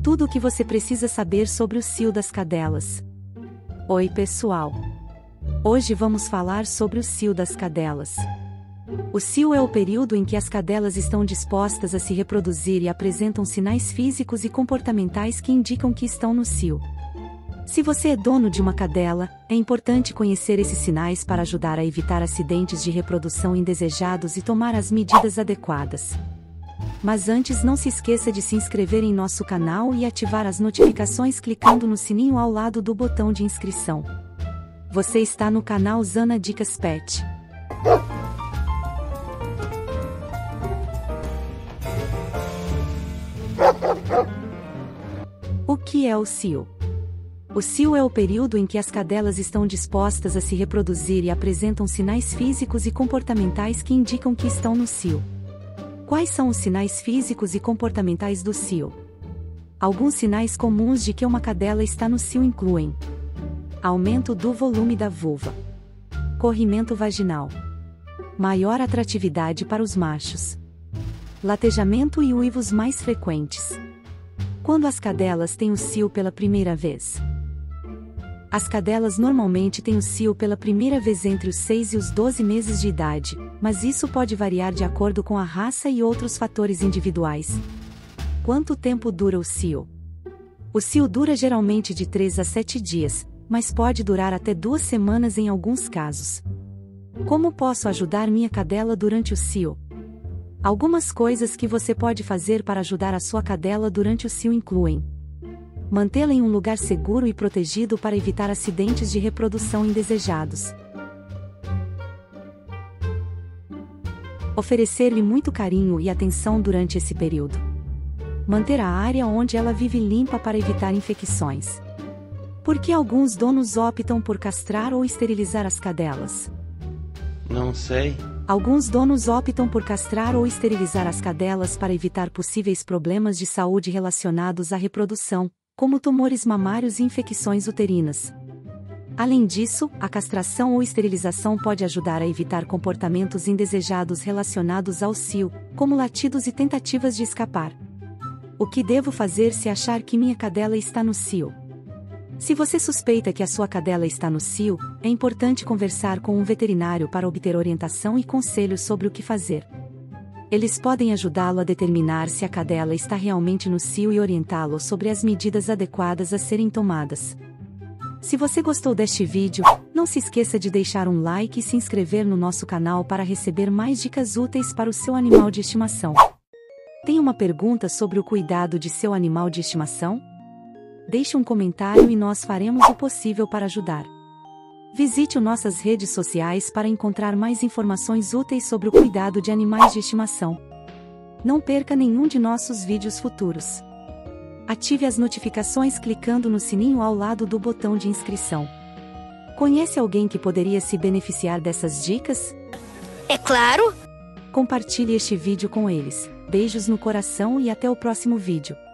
Tudo o que você precisa saber sobre o cio das cadelas. Oi pessoal! Hoje vamos falar sobre o cio das cadelas. O cio é o período em que as cadelas estão dispostas a se reproduzir e apresentam sinais físicos e comportamentais que indicam que estão no cio. Se você é dono de uma cadela, é importante conhecer esses sinais para ajudar a evitar acidentes de reprodução indesejados e tomar as medidas adequadas. Mas antes, não se esqueça de se inscrever em nosso canal e ativar as notificações clicando no sininho ao lado do botão de inscrição. Você está no canal Zana Dicas Pet. O que é o cio? O cio é o período em que as cadelas estão dispostas a se reproduzir e apresentam sinais físicos e comportamentais que indicam que estão no cio. Quais são os sinais físicos e comportamentais do cio? Alguns sinais comuns de que uma cadela está no cio incluem: aumento do volume da vulva, corrimento vaginal, maior atratividade para os machos, latejamento e uivos mais frequentes. Quando as cadelas têm o cio pela primeira vez? As cadelas normalmente têm o cio pela primeira vez entre os 6 e os 12 meses de idade, mas isso pode variar de acordo com a raça e outros fatores individuais. Quanto tempo dura o cio? O cio dura geralmente de 3 a 7 dias, mas pode durar até 2 semanas em alguns casos. Como posso ajudar minha cadela durante o cio? Algumas coisas que você pode fazer para ajudar a sua cadela durante o cio incluem: mantê-la em um lugar seguro e protegido para evitar acidentes de reprodução indesejados. Oferecer-lhe muito carinho e atenção durante esse período. Manter a área onde ela vive limpa para evitar infecções. Por que alguns donos optam por castrar ou esterilizar as cadelas? Não sei. Alguns donos optam por castrar ou esterilizar as cadelas para evitar possíveis problemas de saúde relacionados à reprodução, como tumores mamários e infecções uterinas. Além disso, a castração ou esterilização pode ajudar a evitar comportamentos indesejados relacionados ao cio, como latidos e tentativas de escapar. O que devo fazer se achar que minha cadela está no cio? Se você suspeita que a sua cadela está no cio, é importante conversar com um veterinário para obter orientação e conselhos sobre o que fazer. Eles podem ajudá-lo a determinar se a cadela está realmente no cio e orientá-lo sobre as medidas adequadas a serem tomadas. Se você gostou deste vídeo, não se esqueça de deixar um like e se inscrever no nosso canal para receber mais dicas úteis para o seu animal de estimação. Tem uma pergunta sobre o cuidado de seu animal de estimação? Deixe um comentário e nós faremos o possível para ajudar. Visite nossas redes sociais para encontrar mais informações úteis sobre o cuidado de animais de estimação. Não perca nenhum de nossos vídeos futuros. Ative as notificações clicando no sininho ao lado do botão de inscrição. Conhece alguém que poderia se beneficiar dessas dicas? É claro! Compartilhe este vídeo com eles. Beijos no coração e até o próximo vídeo.